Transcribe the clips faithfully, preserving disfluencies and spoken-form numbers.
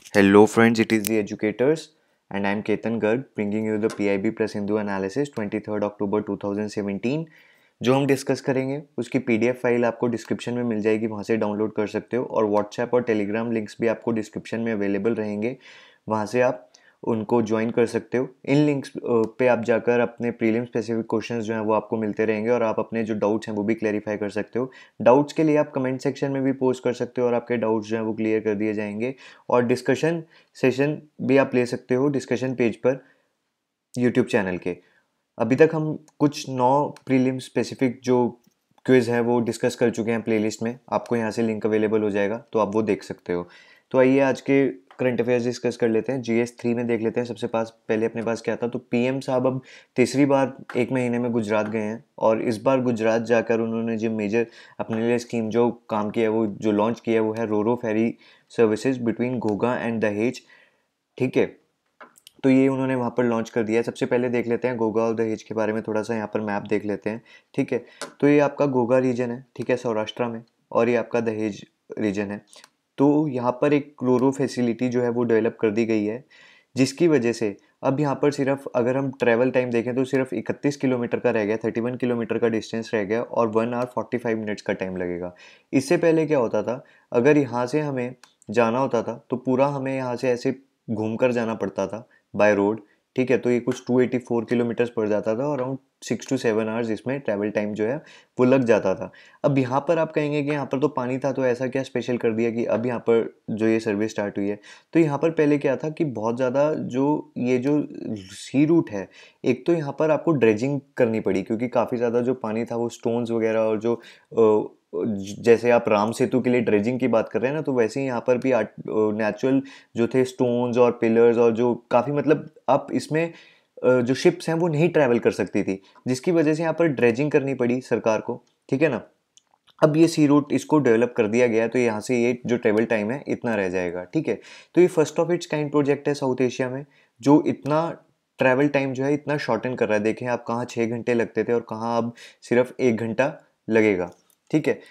Hello friends, it is the educators and I am Ketan Garg bringing you the P I B plus Hindu analysis twenty-third October twenty seventeen। जो हम discuss करेंगे उसकी PDF file आपको description में मिल जाएगी, वहाँ से download कर सकते हो और व्हाट्सएप और टेलीग्राम लिंक्स भी आपको डिस्क्रिप्शन में अवेलेबल रहेंगे, वहाँ से आप उनको ज्वाइन कर सकते हो। इन लिंक्स पे आप जाकर अपने प्रीलिम स्पेसिफिक क्वेश्चंस जो हैं वो आपको मिलते रहेंगे और आप अपने जो डाउट्स हैं वो भी क्लैरिफाई कर सकते हो। डाउट्स के लिए आप कमेंट सेक्शन में भी पोस्ट कर सकते हो और आपके डाउट्स जो हैं वो क्लियर कर दिए जाएंगे। और डिस्कशन सेशन भी आप ले सकते हो डिस्कशन पेज पर यूट्यूब चैनल के। अभी तक हम कुछ नौ प्रीलिम स्पेसिफिक जो क्विज़ है वो डिस्कस कर चुके हैं प्लेलिस्ट में, आपको यहाँ से लिंक अवेलेबल हो जाएगा तो आप वो देख सकते हो। तो आइए आज के करंट अफेयर्स डिस्कस कर लेते हैं। जीएस थ्री में देख लेते हैं सबसे पास पहले अपने पास क्या था। तो पीएम साहब अब तीसरी बार एक महीने में गुजरात गए हैं और इस बार गुजरात जाकर उन्होंने जो मेजर अपने लिए स्कीम जो काम किया है वो जो लॉन्च किया है वो है ro ro ferry services between Ghogha and Dahej. ठीक है, तो ये उन्होंने वहाँ पर लॉन्च कर दिया है। सबसे पहले देख लेते हैं घोघा और दहेज के बारे में, थोड़ा सा यहाँ पर मैप देख लेते हैं। ठीक है, तो ये आपका घोघा रीजन है, ठीक है, सौराष्ट्र में, और ये आपका दहेज रीजन है। तो यहाँ पर एक रोरो फैसिलिटी जो है वो डेवलप कर दी गई है, जिसकी वजह से अब यहाँ पर सिर्फ अगर हम ट्रैवल टाइम देखें तो सिर्फ इकतीस किलोमीटर का रह गया, थर्टी वन किलोमीटर का डिस्टेंस रह गया और one hour forty five minutes का टाइम लगेगा। इससे पहले क्या होता था, अगर यहाँ से हमें जाना होता था तो पूरा हमें यहाँ से ऐसे घूम कर जाना पड़ता था बाय रोड। ठीक है, तो ये कुछ टू एटी फोर किलोमीटर्स पड़ जाता था और around six to seven hours इसमें ट्रैवल टाइम जो है वो लग जाता था। अब यहाँ पर आप कहेंगे कि यहाँ पर तो पानी था तो ऐसा क्या स्पेशल कर दिया कि अब यहाँ पर जो ये सर्विस स्टार्ट हुई है। तो यहाँ पर पहले क्या था कि बहुत ज़्यादा जो ये जो सी रूट है, एक तो यहाँ पर आपको ड्रेजिंग करनी पड़ी क्योंकि काफ़ी ज़्यादा जो पानी था वो स्टोन्स वगैरह और जो अ, जैसे आप राम सेतु के लिए ड्रेजिंग की बात कर रहे हैं ना, तो वैसे ही यहाँ पर भी नेचुरल जो थे स्टोन्स और पिलर्स और जो काफ़ी मतलब आप इसमें अ, जो शिप्स हैं वो नहीं ट्रैवल कर सकती थी, जिसकी वजह से यहाँ पर ड्रेजिंग करनी पड़ी सरकार को। ठीक है ना, अब ये सी रूट इसको डेवलप कर दिया गया है तो यहाँ से ये जो ट्रेवल टाइम है इतना रह जाएगा। ठीक है, तो ये first of its kind project है साउथ एशिया में जो इतना ट्रैवल टाइम जो है इतना शॉर्टन कर रहा है। देखें आप, कहाँ छः घंटे लगते थे और कहाँ अब सिर्फ एक घंटा लगेगा। ठीक है,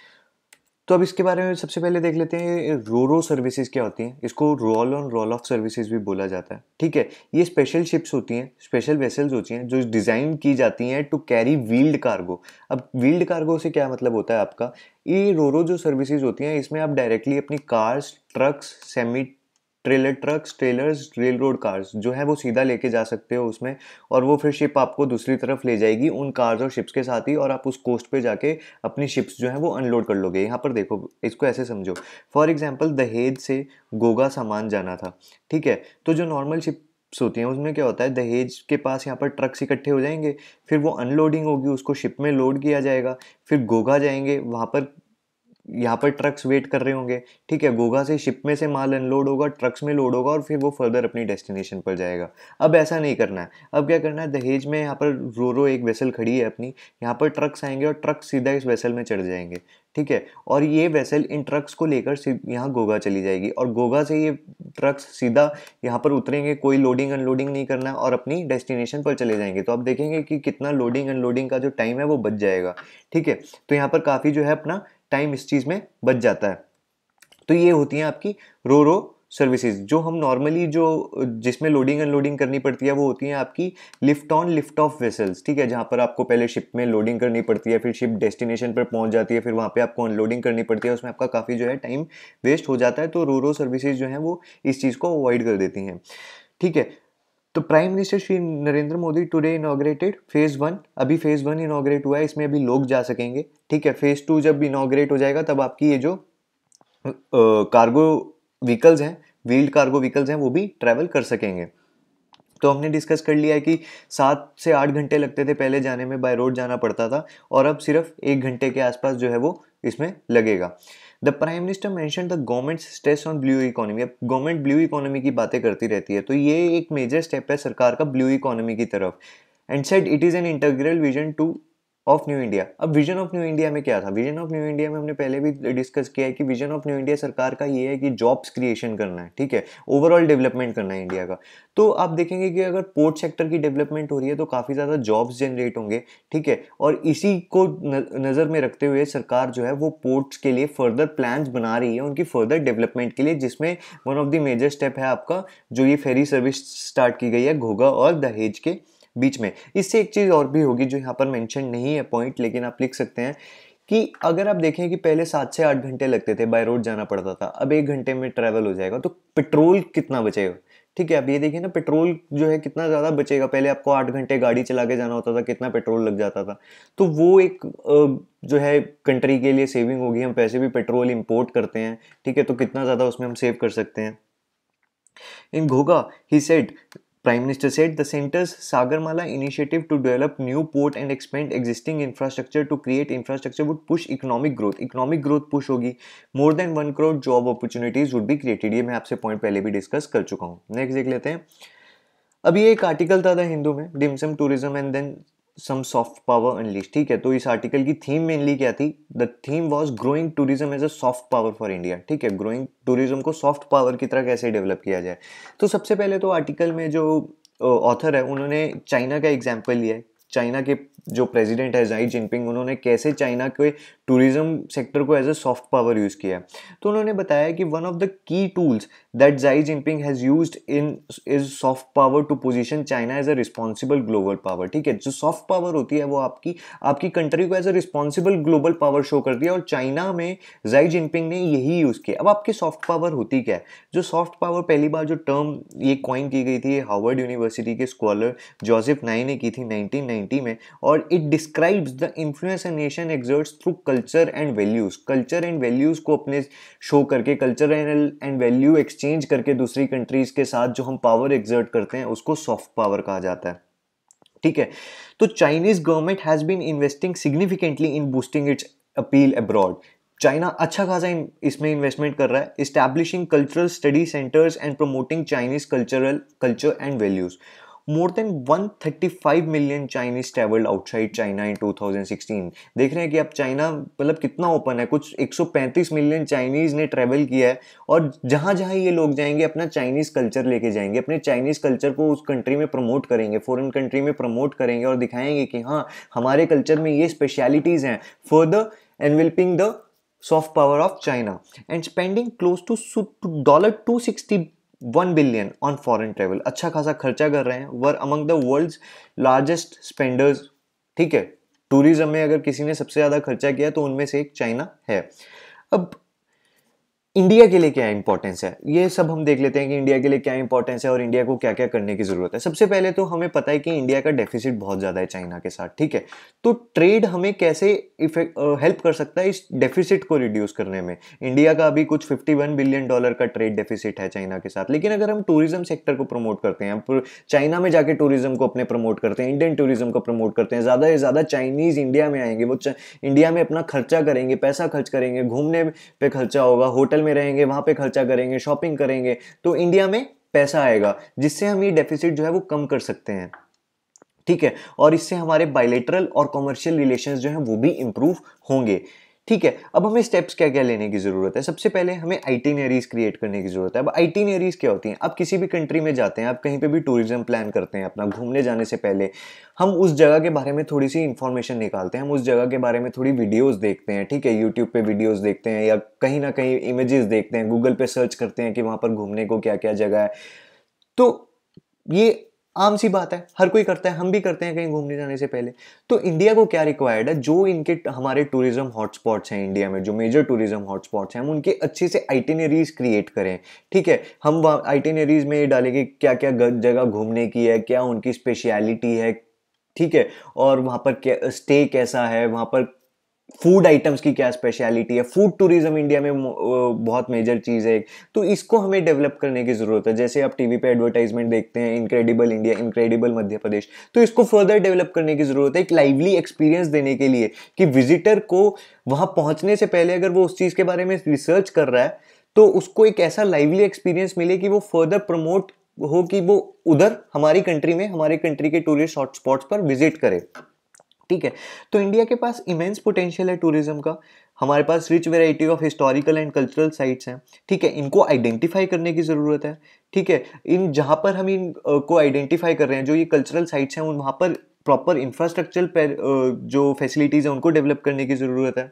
तो अब इसके बारे में सबसे पहले देख लेते हैं रोरो सर्विसेज क्या होती हैं। इसको roll on roll off services भी बोला जाता है। ठीक है, ये स्पेशल शिप्स होती हैं, स्पेशल वेसल्स होती हैं जो डिज़ाइन की जाती हैं टू कैरी व्हील्ड कार्गो। अब व्हील्ड कार्गो से क्या मतलब होता है आपका, ये रोरो जो सर्विसेज होती हैं इसमें आप डायरेक्टली अपनी cars, trucks, semi trailer trucks, trailers, rail road cars जो है वो सीधा लेके जा सकते हो उसमें, और वो फिर शिप आपको दूसरी तरफ ले जाएगी उन कार्स और शिप्स के साथ ही, और आप उस कोस्ट पे जाके अपनी शिप्स जो है वो अनलोड कर लोगे। यहाँ पर देखो, इसको ऐसे समझो, फॉर एग्जाम्पल दहेज से गोगा सामान जाना था। ठीक है, तो जो नॉर्मल शिप्स होती हैं उसमें क्या होता है, दहेज के पास यहाँ पर ट्रक्स इकट्ठे हो जाएंगे, फिर वो अनलोडिंग होगी, उसको शिप में लोड किया जाएगा, फिर गोगा जाएंगे, वहाँ पर यहाँ पर ट्रक्स वेट कर रहे होंगे। ठीक है, गोगा से शिप में से माल अनलोड होगा, ट्रक्स में लोड होगा और फिर वो फर्दर अपनी डेस्टिनेशन पर जाएगा। अब ऐसा नहीं करना है, अब क्या करना है, दहेज में यहाँ पर रोरो एक वेसल खड़ी है अपनी, यहाँ पर ट्रक्स आएंगे और ट्रक्स सीधा इस वेसल में चढ़ जाएंगे। ठीक है, और ये वेसल इन ट्रक्स को लेकर यहाँ गोगा चली जाएगी और गोगा से ये ट्रक्स सीधा यहाँ पर उतरेंगे, कोई लोडिंग अनलोडिंग नहीं करना और अपनी डेस्टिनेशन पर चले जाएंगे। तो आप देखेंगे कि कितना लोडिंग अनलोडिंग का जो टाइम है वो बच जाएगा। ठीक है, तो यहाँ पर काफ़ी जो है अपना टाइम इस चीज़ में बच जाता है। तो ये होती हैं आपकी रोरो सर्विसेज। जो हम नॉर्मली जो जिसमें लोडिंग अनलोडिंग करनी पड़ती है वो होती हैं आपकी lift on lift off vessels. ठीक है, जहाँ पर आपको पहले शिप में लोडिंग करनी पड़ती है, फिर शिप डेस्टिनेशन पर पहुँच जाती है, फिर वहाँ पे आपको अनलोडिंग करनी पड़ती है, उसमें आपका काफ़ी जो है टाइम वेस्ट हो जाता है। तो रोरो सर्विसेज जो हैं वो इस चीज़ को अवॉइड कर देती हैं। ठीक है, तो prime minister Shri Narendra Modi today inaugurated phase one. अभी फेज वन इनॉग्रेट हुआ है, इसमें अभी लोग जा सकेंगे। ठीक है, फेज टू जब इनॉग्रेट हो जाएगा तब आपकी ये जो कार्गो व्हीकल्स हैं, व्हील्ड कार्गो व्हीकल्स हैं, वो भी ट्रैवल कर सकेंगे। तो हमने डिस्कस कर लिया है कि सात से आठ घंटे लगते थे पहले जाने में, बाय रोड जाना पड़ता था, और अब सिर्फ एक घंटे के आसपास जो है वो इसमें लगेगा। The prime minister mention the government stress on blue economy. अब गवर्नमेंट ब्लू इकोनॉमी की बातें करती रहती है, तो ये एक मेजर स्टेप है सरकार का ब्लू इकोनॉमी की तरफ। And said it is an integral vision to of new India. अब विजन ऑफ न्यू इंडिया में क्या था? विजन ऑफ न्यू इंडिया में हमने पहले भी डिस्कस किया है कि विजन ऑफ न्यू इंडिया सरकार का ये है कि जॉब्स क्रिएशन करना है, ठीक है, ओवरऑल डेवलपमेंट करना है इंडिया का। तो आप देखेंगे कि अगर पोर्ट सेक्टर की डेवलपमेंट हो रही है तो काफ़ी ज़्यादा जॉब्स जनरेट होंगे, ठीक है, और इसी को नज़र में रखते हुए सरकार जो है वो पोर्ट्स के लिए फर्दर प्लान्स बना रही है उनकी फर्दर डेवलपमेंट के लिए, जिसमें one of the major step है आपका जो ये फेरी सर्विस स्टार्ट की गई है घोघा और दहेज के बीच में। इससे एक चीज़ और भी होगी जो यहाँ पर मेंशन नहीं है पॉइंट, लेकिन आप लिख सकते हैं कि अगर आप देखें कि पहले सात से आठ घंटे लगते थे, बाय रोड जाना पड़ता था, अब एक घंटे में ट्रैवल हो जाएगा, तो पेट्रोल कितना बचेगा, ठीक है। अब ये देखिए ना, पेट्रोल जो है कितना ज़्यादा बचेगा। पहले आपको आठ घंटे गाड़ी चला के जाना होता था, कितना पेट्रोल लग जाता था। तो वो एक जो है कंट्री के लिए सेविंग होगी। हम पैसे भी पेट्रोल इंपोर्ट करते हैं, ठीक है, तो कितना ज़्यादा उसमें हम सेव कर सकते हैं। In Ghogha he said, Prime Minister said the center's Sagarmala initiative to develop new port and expand existing infrastructure to create infrastructure would push economic growth. Economic growth push होगी. More than one crore job opportunities would be created. ये मैं आपसे point पहले भी discuss कर चुका हूँ। Next देख लेते हैं। अब ये एक आर्टिकल था द हिंदू में, dim sum tourism and then some soft power unleash, ठीक है। तो इस आर्टिकल की थीम मेनली क्या थी? The theme was growing tourism as a soft power for India, ठीक है। ग्रोइंग टूरिज्म को सॉफ्ट पावर की तरह कैसे डेवलप किया जाए। तो सबसे पहले तो आर्टिकल में जो ऑथर है उन्होंने चाइना का एग्जाम्पल लिया है। चाइना के जो प्रेसिडेंट है ज़ाई जिनपिंग, उन्होंने कैसे चाइना के टूरिज्म सेक्टर को as a soft power use किया है। तो उन्होंने बताया कि one of the key tools that Xi Jinping has used in is soft power to position China as a responsible global power, ठीक है। जो सॉफ्ट पावर होती है वो आपकी आपकी कंट्री को as a responsible global power show करती है, और चाइना में ज़ाई जिनपिंग ने यही यूज़ किया। अब आपकी सॉफ्ट पावर होती क्या है? जो सॉफ्ट पावर पहली बार जो टर्म ये कॉइन की गई थी, ये हार्वर्ड यूनिवर्सिटी के स्कॉलर जोसेफ नाई ने की थी नाइनटीन नाइंटी में, और it describes the influence a nation exerts through culture and values. Culture and values को अपने शो करके, कल्चर एंड वैल्यू एक्सचेंज करके दूसरी कंट्रीज के साथ जो हम पावर एक्सर्ट करते हैं उसको सॉफ्ट पावर कहा जाता है, ठीक है। तो Chinese government has been investing significantly in boosting its appeal abroad. China अच्छा खासा इसमें इन्वेस्टमेंट कर रहा है, establishing cultural study centres and promoting Chinese cultural culture and values. More than one hundred thirty-five million Chinese traveled outside China in two thousand sixteen। देख रहे हैं कि अब चाइना मतलब कितना ओपन है। कुछ एक सौ पैंतीस मिलियन चाइनीज ने ट्रेवल किया है, और जहाँ जहाँ ये लोग जाएंगे अपना चाइनीज कल्चर लेके जाएंगे, अपने चाइनीज कल्चर को उस कंट्री में प्रमोट करेंगे, फॉरेन कंट्री में प्रमोट करेंगे और दिखाएंगे कि हाँ हमारे कल्चर में ये स्पेशलिटीज हैं, further enveloping the soft power of China and spending close to dollar to sixty one billion on foreign travel. अच्छा खासा खर्चा कर रहे हैं। Were among the world's largest spenders, ठीक है। टूरिज्म में अगर किसी ने सबसे ज्यादा खर्चा किया तो उनमें से एक चाइना है। अब इंडिया के लिए क्या इंपॉर्टेंस है, ये सब हम देख लेते हैं कि इंडिया के लिए क्या इंपॉर्टेंस है और इंडिया को क्या क्या करने की जरूरत है। सबसे पहले तो हमें पता है कि इंडिया का डेफिसिट बहुत ज्यादा है चाइना के साथ, ठीक है। तो ट्रेड हमें कैसे इफेक्ट हेल्प कर सकता है इस डेफिसिट को रिड्यूस करने में। इंडिया का अभी कुछ इक्यावन बिलियन डॉलर का ट्रेड डेफिसिट है चाइना के साथ, लेकिन अगर हम टूरिज्म सेक्टर को प्रमोट करते हैं, चाइना में जाके टूरिज्म को अपने प्रमोट करते हैं, इंडियन टूरिज्म को प्रमोट करते हैं, ज्यादा से ज्यादा चाइनीज इंडिया में आएंगे, वो इंडिया में अपना खर्चा करेंगे, पैसा खर्च करेंगे, घूमने पे खर्चा होगा, होटल में रहेंगे, वहां पे खर्चा करेंगे, शॉपिंग करेंगे, तो इंडिया में पैसा आएगा, जिससे हम ये डेफिसिट जो है वो कम कर सकते हैं, ठीक है। और इससे हमारे बायलैटरल और कॉमर्शियल रिलेशंस जो हैं वो भी इंप्रूव होंगे, ठीक है। अब हमें स्टेप्स क्या क्या लेने की जरूरत है? सबसे पहले हमें आइटिनरीज क्रिएट करने की जरूरत है। अब आइटिनरीज क्या होती हैं? आप किसी भी कंट्री में जाते हैं, आप कहीं पे भी टूरिज्म प्लान करते हैं, अपना घूमने जाने से पहले हम उस जगह के बारे में थोड़ी सी इंफॉर्मेशन निकालते हैं, हम उस जगह के बारे में थोड़ी वीडियोस देखते हैं, ठीक है। यूट्यूब पे वीडियोस देखते हैं या कहीं ना कहीं इमेजेस देखते हैं, गूगल पे सर्च करते हैं कि वहां पर घूमने को क्या क्या जगह है। तो ये आम सी बात है, हर कोई करता है, हम भी करते हैं कहीं घूमने जाने से पहले। तो इंडिया को क्या रिक्वायर्ड है? जो इनके हमारे टूरिज्म हॉटस्पॉट्स हैं इंडिया में, जो मेजर टूरिज्म हॉटस्पॉट्स हैं, हम उनके अच्छे से आइटिनरीज क्रिएट करें, ठीक है। हम आइटिनरीज में डालेंगे क्या क्या जगह घूमने की है, क्या उनकी स्पेशलिटी है, ठीक है, और वहां पर स्टे कैसा है, वहां पर फूड आइटम्स की क्या स्पेशलिटी है। फूड टूरिज्म इंडिया में बहुत मेजर चीज है, तो इसको हमें डेवलप करने की जरूरत है। जैसे आप टीवी पे एडवर्टाइजमेंट देखते हैं, incredible India, incredible Madhya Pradesh, तो इसको फर्दर डेवलप करने की जरूरत है, एक लाइवली एक्सपीरियंस देने के लिए कि विजिटर को वहां पहुंचने से पहले अगर वो उस चीज के बारे में रिसर्च कर रहा है तो उसको एक ऐसा लाइवली एक्सपीरियंस मिले कि वो फर्दर प्रमोट हो, कि वो उधर हमारी कंट्री में, हमारे कंट्री के टूरिस्ट हॉटस्पॉट्स पर विजिट करे, ठीक है। तो इंडिया के पास इमेंस पोटेंशियल है टूरिज्म का। हमारे पास rich variety of historical and cultural sites हैं, ठीक है। इनको आइडेंटिफाई करने की ज़रूरत है, ठीक है। इन जहाँ पर हम इन अ, को आइडेंटिफाई कर रहे हैं, जो ये कल्चरल साइट्स हैं, उन वहाँ पर प्रॉपर इंफ्रास्ट्रक्चरल जो फैसिलिटीज़ हैं उनको डेवलप करने की ज़रूरत है,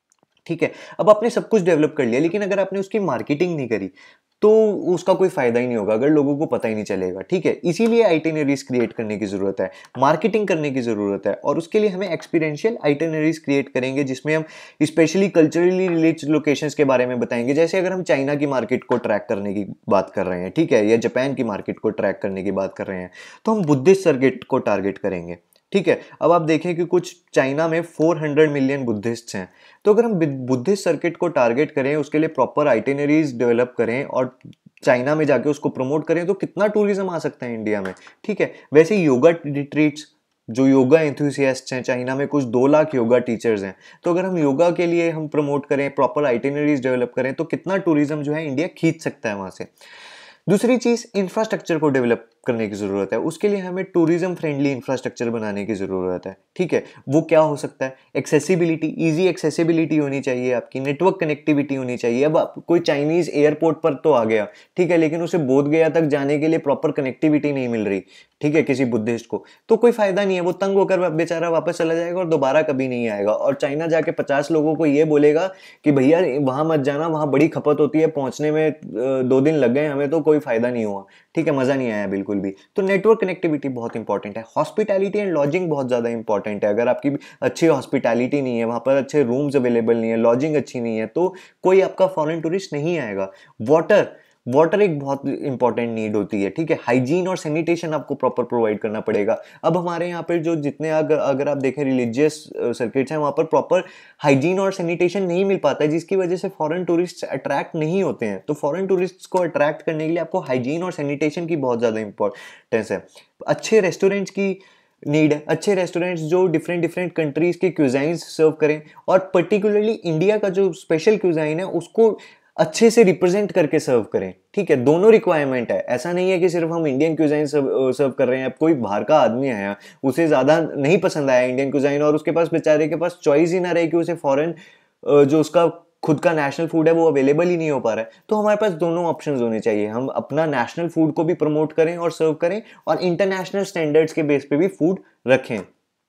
ठीक है। अब आपने सब कुछ डेवलप कर लिया, लेकिन अगर आपने उसकी मार्केटिंग नहीं करी तो उसका कोई फायदा ही नहीं होगा, अगर लोगों को पता ही नहीं चलेगा, ठीक है। इसीलिए आइटिनरीज क्रिएट करने की जरूरत है, मार्केटिंग करने की जरूरत है, और उसके लिए हमें एक्सपीरियंशियल आइटिनरीज क्रिएट करेंगे, जिसमें हम स्पेशली कल्चरली रिलेटेड लोकेशंस के बारे में बताएंगे। जैसे अगर हम चाइना की मार्केट को ट्रैक करने की बात कर रहे हैं, ठीक है, या जापान की मार्केट को ट्रैक करने की बात कर रहे हैं, तो हम बुद्धिस्ट सर्किट को टारगेट करेंगे, ठीक है। अब आप देखें कि कुछ चाइना में चार सौ मिलियन बुद्धिस्ट हैं, तो अगर हम बुद्धिस्ट सर्किट को टारगेट करें, उसके लिए प्रॉपर आइटिनरीज डेवलप करें और चाइना में जाके उसको प्रमोट करें, तो कितना टूरिज्म आ सकता है इंडिया में, ठीक है। वैसे योगा रिट्रीट्स, जो योगा एंथुसियास्ट्स हैं चाइना में, कुछ दो लाख योगा टीचर्स हैं, तो अगर हम योगा के लिए हम प्रमोट करें, प्रॉपर आइटिनरीज डेवलप करें, तो कितना टूरिज्म जो है इंडिया खींच सकता है वहां से। दूसरी चीज, इंफ्रास्ट्रक्चर को डेवलप करने की जरूरत है। उसके लिए हमें टूरिज्म फ्रेंडली इंफ्रास्ट्रक्चर बनाने की जरूरत है, ठीक है। वो क्या हो सकता है? एक्सेसिबिलिटी, इजी एक्सेसिबिलिटी होनी चाहिए, आपकी नेटवर्क कनेक्टिविटी होनी चाहिए। अब आप कोई चाइनीज एयरपोर्ट पर तो आ गया, ठीक है, लेकिन उसे बोध गया तक जाने के लिए प्रॉपर कनेक्टिविटी नहीं मिल रही, ठीक है, किसी बुद्धिस्ट को, तो कोई फायदा नहीं है। वो तंग होकर बेचारा वापस चला जाएगा और दोबारा कभी नहीं आएगा, और चाइना जाके पचास लोगों को ये बोलेगा कि भैया वहां मत जाना, वहां बड़ी खपत होती है, पहुंचने में दो दिन लग गए हमें, तो कोई फायदा नहीं हुआ, ठीक है, मजा नहीं आया बिल्कुल भी। तो नेटवर्क कनेक्टिविटी बहुत इंपॉर्टेंट है। हॉस्पिटैलिटी एंड लॉजिंग बहुत ज्यादा इंपॉर्टेंट है। अगर आपकी अच्छी हॉस्पिटैलिटी नहीं है, वहां पर अच्छे रूम्स अवेलेबल नहीं है, लॉजिंग अच्छी नहीं है, तो कोई आपका फॉरेन टूरिस्ट नहीं आएगा। वाटर, वाटर एक बहुत इंपॉर्टेंट नीड होती है, ठीक है। हाइजीन और सैनिटेशन आपको प्रॉपर प्रोवाइड करना पड़ेगा। अब हमारे यहाँ पे जो जितने अगर अगर आप देखें रिलीजियस सर्किट्स हैं, वहाँ पर प्रॉपर हाइजीन और सैनिटेशन नहीं मिल पाता है, जिसकी वजह से फॉरेन टूरिस्ट अट्रैक्ट नहीं होते हैं। तो फॉरेन टूरिस्ट को अट्रैक्ट करने के लिए आपको हाइजीन और सैनिटेशन की बहुत ज़्यादा इंपॉर्टेंस है। अच्छे रेस्टोरेंट्स की नीड है, अच्छे रेस्टोरेंट्स जो डिफरेंट डिफरेंट कंट्रीज के क्यूजाइंस सर्व करें, और पर्टिकुलरली इंडिया का जो स्पेशल क्यूजाइन है उसको अच्छे से रिप्रेजेंट करके सर्व करें, ठीक है। दोनों रिक्वायरमेंट है, ऐसा नहीं है कि सिर्फ हम इंडियन क्यूजाइन सर्व सर्व कर रहे हैं। अब कोई बाहर का आदमी आया, उसे ज्यादा नहीं पसंद आया इंडियन क्यूजाइन, और उसके पास बेचारे के पास चॉइस ही ना रहे कि उसे फॉरेन जो उसका खुद का नेशनल फूड है वो अवेलेबल ही नहीं हो पा रहा है, तो हमारे पास दोनों ऑप्शंस होने चाहिए। हम अपना नेशनल फूड को भी प्रमोट करें और सर्व करें, और इंटरनेशनल स्टैंडर्ड्स के बेस पे भी फूड रखें,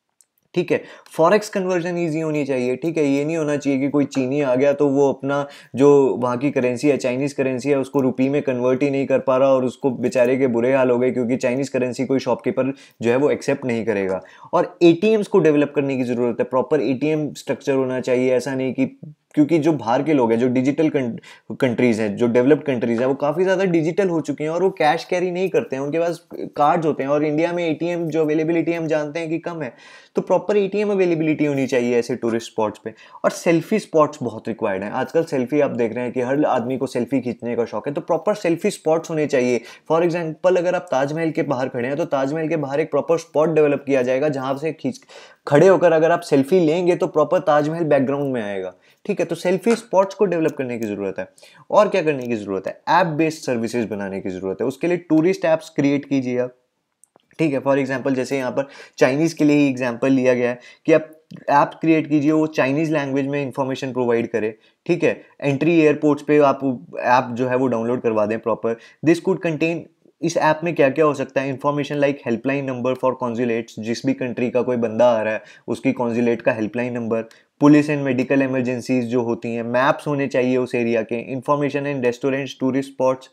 ठीक है। फॉरेक्स कन्वर्जन इजी होनी चाहिए, ठीक है। ये नहीं होना चाहिए कि कोई चीनी आ गया तो वो अपना जो वहाँ की करेंसी है, चाइनीज करेंसी है, उसको रुपी में कन्वर्ट ही नहीं कर पा रहा, और उसको बेचारे के बुरे हाल हो गए, क्योंकि चाइनीज करेंसी कोई शॉपकीपर जो है वो एक्सेप्ट नहीं करेगा। और एटीएम्स को डेवलप करने की जरूरत है, प्रॉपर एटीएम स्ट्रक्चर होना चाहिए। ऐसा नहीं कि, क्योंकि जो बाहर के लोग हैं, जो डिजिटल कंट्रीज हैं, जो डेवलप्ड कंट्रीज हैं, वो काफी ज्यादा डिजिटल हो चुके हैं और वो कैश कैरी नहीं करते हैं, उनके पास कार्ड्स होते हैं, और इंडिया में एटीएम जो अवेलेबिलिटी हम जानते हैं कि कम है। तो प्रॉपर एटीएम अवेलेबिलिटी होनी चाहिए ऐसे टूरिस्ट स्पॉट्स पे। और सेल्फी स्पॉट्स बहुत रिक्वायर्ड हैं आजकल। सेल्फी आप देख रहे हैं कि हर आदमी को सेल्फी खींचने का शौक है, तो प्रॉपर सेल्फी स्पॉट्स होने चाहिए। फॉर एग्जाम्पल, अगर आप ताजमहल के बाहर खड़े हैं, तो ताजमहल के बाहर एक प्रॉपर स्पॉट डेवलप किया जाएगा, जहां से खींच खड़े होकर अगर आप सेल्फी लेंगे तो प्रॉपर ताजमहल बैकग्राउंड में आएगा, ठीक है। तो सेल्फी स्पॉट्स को डेवलप करने की जरूरत है। और क्या करने की जरूरत है? ऐप बेस्ड सर्विसेज बनाने की जरूरत है। उसके लिए टूरिस्ट ऐप्स क्रिएट कीजिए आप, ठीक है। फॉर एग्जांपल, जैसे यहाँ पर चाइनीज के लिए ही एग्जांपल लिया गया है कि आप ऐप क्रिएट कीजिए, वो चाइनीज लैंग्वेज में इंफॉर्मेशन प्रोवाइड करे, ठीक है। एंट्री एयरपोर्ट्स पे आप ऐप जो है वो डाउनलोड करवा दें प्रॉपर। दिस कुड कंटेन, इस ऐप में क्या क्या हो सकता है? Information like helpline number for consulates, जिस भी कंट्री का कोई बंदा आ रहा है उसकी कॉन्जुलेट का helpline number, police and medical emergencies जो होती हैं, मैप्स होने चाहिए उस एरिया के, information in restaurants, tourist spots,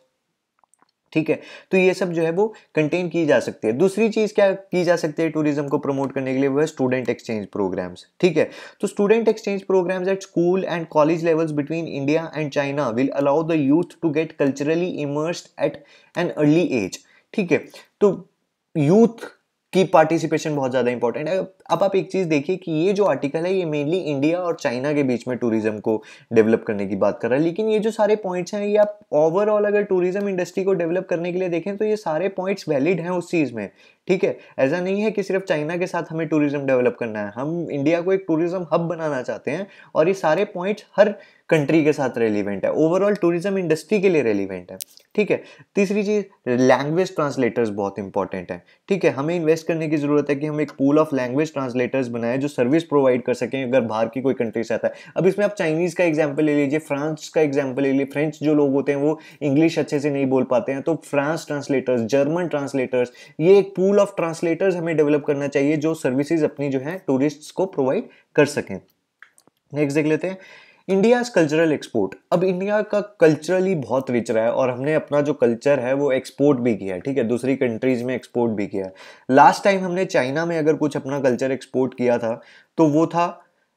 ठीक है। तो ये सब जो है वो कंटेन की जा सकती है। दूसरी चीज क्या की जा सकती है टूरिज्म को प्रमोट करने के लिए? वो है स्टूडेंट एक्सचेंज प्रोग्राम्स, ठीक है। तो student exchange programmes at school and college levels between India and China will allow the youth to get culturally immersed at an early age, ठीक है। तो यूथ की पार्टिसिपेशन बहुत ज्यादा इंपॉर्टेंट है। अब आप एक चीज देखिए कि ये जो आर्टिकल है ये मेनली इंडिया और चाइना के बीच में टूरिज्म को डेवलप करने की बात कर रहा है, लेकिन ये जो सारे पॉइंट्स हैं ये आप ओवरऑल अगर टूरिज्म इंडस्ट्री को डेवलप करने के लिए देखें तो ये सारे पॉइंट्स वैलिड हैं उस चीज में, ठीक है। ऐसा नहीं है कि सिर्फ चाइना के साथ हमें टूरिज्म डेवलप करना है, हम इंडिया को एक टूरिज्म हब बनाना चाहते हैं, और ये सारे पॉइंट्स हर कंट्री के साथ रेलिवेंट है, ओवरऑल टूरिज्म इंडस्ट्री के लिए रेलिवेंट है, ठीक है। तीसरी चीज, लैंग्वेज ट्रांसलेटर्स बहुत इंपॉर्टेंट है, ठीक है। हमें इन्वेस्ट करने की जरूरत है कि हम एक पूल ऑफ लैंग्वेज ट्रांसलेटर्स बनाए जो सर्विस प्रोवाइड कर सकें अगर बाहर की कोई कंट्री से आता है। अब इसमें आप चाइनीज़ का एग्जाम्पल ले लीजिए, फ्रांस का एग्जाम्पल ले लीजिए, फ्रेंच जो लोग होते हैं वो इंग्लिश अच्छे से नहीं बोल पाते हैं, तो फ्रांस ट्रांसलेटर्स, जर्मन ट्रांसलेटर्स, ये एक पूल ऑफ ट्रांसलेटर्स हमें डेवलप करना चाहिए जो सर्विसेज अपनी जो है टूरिस्ट्स को प्रोवाइड कर सकें। नेक्स्ट देख लेते हैं, इंडिया कल्चरल एक्सपोर्ट। अब इंडिया का कल्चरली बहुत रिच रहा है और हमने अपना जो कल्चर है वो एक्सपोर्ट भी किया है, ठीक है, दूसरी कंट्रीज में एक्सपोर्ट भी किया है। लास्ट टाइम हमने चाइना में अगर कुछ अपना कल्चर एक्सपोर्ट किया था तो वो था,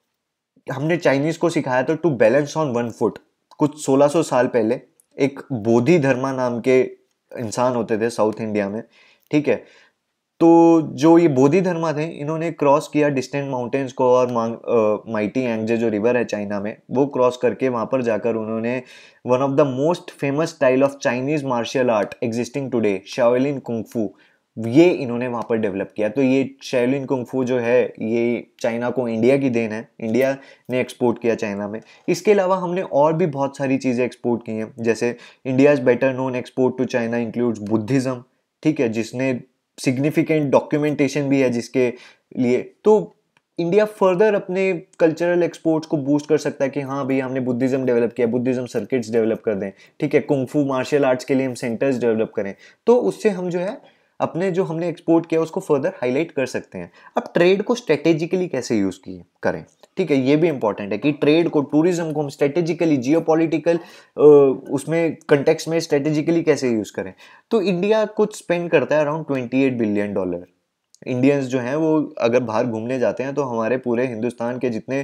हमने चाइनीज को सिखाया था to balance on one foot. कुछ सोलह सौ साल पहले एक बोधि धर्मा नाम के इंसान होते थे साउथ इंडिया में, ठीक है, तो जो ये बोधि धर्मा थे इन्होंने क्रॉस किया डिस्टेंट माउंटेन्स को और माइटी एंगजे जो रिवर है चाइना में वो क्रॉस करके वहाँ पर जाकर उन्होंने one of the most famous style of Chinese martial art existing today, Shaolin kung fu, ये इन्होंने वहाँ पर डेवलप किया। तो ये शाओलिन कुंगफू जो है ये चाइना को इंडिया की देन है, इंडिया ने एक्सपोर्ट किया चाइना में। इसके अलावा हमने और भी बहुत सारी चीज़ें एक्सपोर्ट की हैं, जैसे India's better known export to China includes Buddhism, ठीक है, जिसने सिग्निफिकेंट डॉक्यूमेंटेशन भी है जिसके लिए। तो इंडिया फर्दर अपने कल्चरल एक्सपोर्ट्स को बूस्ट कर सकता है कि हाँ भैया हमने बुद्धिज्म डेवलप किया, बुद्धिज्म सर्किट्स डेवलप कर दें, ठीक है, कुंगफू मार्शल आर्ट्स के लिए हम सेंटर्स डेवलप करें, तो उससे हम जो है अपने जो हमने एक्सपोर्ट किया उसको फर्दर हाईलाइट कर सकते हैं। अब ट्रेड को स्ट्रेटेजिकली कैसे यूज किए करें, ठीक है, ये भी इंपॉर्टेंट है कि ट्रेड को, टूरिज्म को हम स्ट्रेटेजिकली, जियोपॉलिटिकल उसमें कंटेक्स्ट में स्ट्रेटेजिकली कैसे यूज करें। तो इंडिया कुछ स्पेंड करता है around twenty eight billion dollar. Indians जो हैं वो अगर बाहर घूमने जाते हैं तो हमारे पूरे हिंदुस्तान के जितने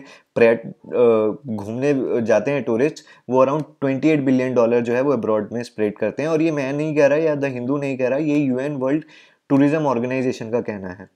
पर्यटक घूमने जाते हैं टूरिस्ट, वो around twenty eight billion dollar जो है वो अब्रॉड में स्प्रेड करते हैं। और ये मैं नहीं कह रहा या द हिंदू नहीं कह रहा, ये यूएन वर्ल्ड टूरिज्म ऑर्गेनाइजेशन का कहना है,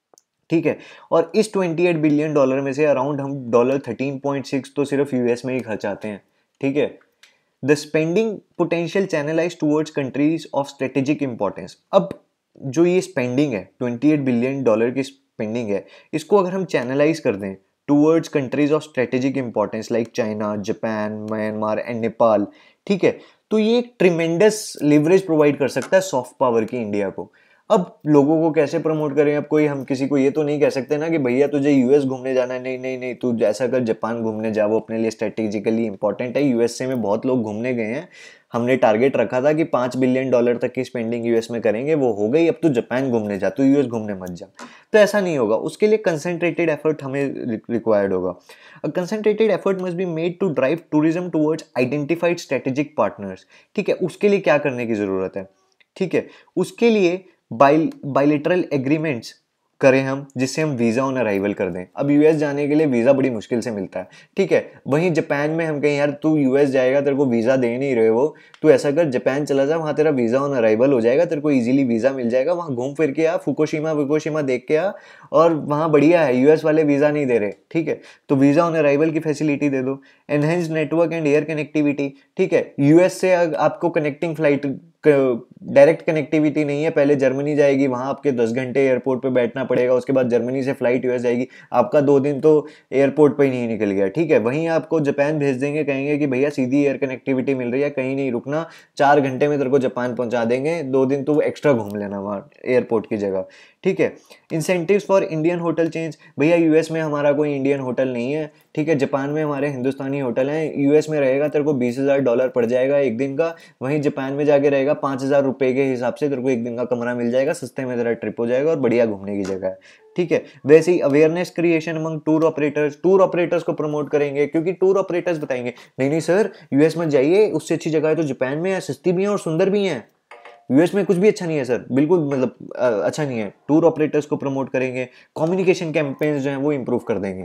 ठीक है। और इस ट्वेंटी एट बिलियन डॉलर में से अराउंड हम डॉलर थर्टीन पॉइंट सिक्स तो सिर्फ यूएस में ही खर्चाते हैं, ठीक है। The spending potential channelise towards countries of strategic importance. अब जो ये स्पेंडिंग है ट्वेंटी एट बिलियन डॉलर की स्पेंडिंग है, इसको अगर हम चैनलाइज कर दें towards countries of strategic importance like China, Japan, Myanmar and Nepal, ठीक है, तो ये एक ट्रिमेंडस लिवरेज प्रोवाइड कर सकता है सॉफ्ट पावर की इंडिया को। अब लोगों को कैसे प्रमोट करें, अब कोई हम किसी को ये तो नहीं कह सकते ना कि भैया तुझे यूएस घूमने जाना है, नहीं नहीं नहीं तू ऐसा कर जापान घूमने जा, वो अपने लिए स्ट्रेटेजिकली इंपॉर्टेंट है। यूएसए में बहुत लोग घूमने गए हैं, हमने टारगेट रखा था कि पाँच बिलियन डॉलर तक की स्पेंडिंग यूएस में करेंगे, वो हो गई, अब तू जापान घूमने जा, तू यूएस घूमने मत जा। तो ऐसा नहीं होगा, उसके लिए कंसंट्रेटेड एफर्ट हमें रिक्वायर्ड होगा। A concentrated effort must be made to drive tourism towards identified strategic partners, ठीक है। उसके लिए क्या करने की जरूरत है, ठीक है, उसके लिए बाइ बाइलेटरल एग्रीमेंट्स करें हम, जिससे हम वीज़ा ऑन अराइवल कर दें। अब यूएस जाने के लिए वीज़ा बड़ी मुश्किल से मिलता है, ठीक है। वहीं जापान में हम कहें यार तू यूएस जाएगा, तेरे को वीज़ा दे नहीं रहे वो, तू ऐसा कर जापान चला जा, वहाँ तेरा वीज़ा ऑन अराइवल हो जाएगा, तेरे को इजीली वीज़ा मिल जाएगा, वहाँ घूम फिर के आ, फुकुशिमा फुकुशिमा देख के आ, और वहाँ बढ़िया है, यूएस वाले वीज़ा नहीं दे रहे, ठीक है, तो वीज़ा ऑन अराइवल की फैसिलिटी दे दो। Enhance network and air connectivity, ठीक है, यूएस से आपको कनेक्टिंग फ्लाइट, डायरेक्ट कनेक्टिविटी नहीं है, पहले जर्मनी जाएगी, वहाँ आपके दस घंटे एयरपोर्ट पे बैठना पड़ेगा, उसके बाद जर्मनी से फ्लाइट यूएस जाएगी, आपका दो दिन तो एयरपोर्ट पे ही नहीं निकल गया, ठीक है। वहीं आपको जापान भेज देंगे, कहेंगे कि भैया सीधी एयर कनेक्टिविटी मिल रही है, कहीं नहीं रुकना, चार घंटे में तेरे को जापान पहुंचा देंगे, दो दिन तो एक्स्ट्रा घूम लेना वहाँ एयरपोर्ट की जगह, ठीक है। Incentives for Indian hotel change, भैया यूएस में हमारा कोई इंडियन होटल नहीं है, ठीक है, जापान में हमारे हिंदुस्तानी होटल हैं, यूएस में रहेगा तेरे को बीस हज़ार डॉलर पड़ जाएगा एक दिन का, वहीं जापान में जाके रहेगा पाँच हज़ार रुपये के हिसाब से तेरे को एक दिन का कमरा मिल जाएगा, सस्ते में तेरा ट्रिप हो जाएगा और बढ़िया घूमने की जगह है, ठीक है। वैसे ही awareness creation among tour operators, tour operators को प्रमोट करेंगे, क्योंकि टूर ऑपरेटर्स बताएंगे नहीं नहीं सर यूएस में जाइए, उससे अच्छी जगह है तो जापान में है, सस्ती भी है और सुंदर भी है, यूएस में कुछ भी अच्छा नहीं है सर, बिल्कुल मतलब अच्छा नहीं है। टूर ऑपरेटर्स को प्रमोट करेंगे, कम्युनिकेशन कैंपेन्स जो हैं वो इंप्रूव कर देंगे,